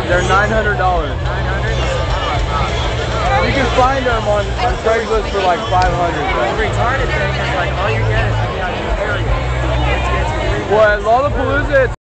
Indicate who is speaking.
Speaker 1: They're $900.
Speaker 2: 900.
Speaker 1: You can find them on Craigslist for like 500.
Speaker 2: The retarded thing is like all you get is the area.
Speaker 1: Well, at Lollapalooza, it's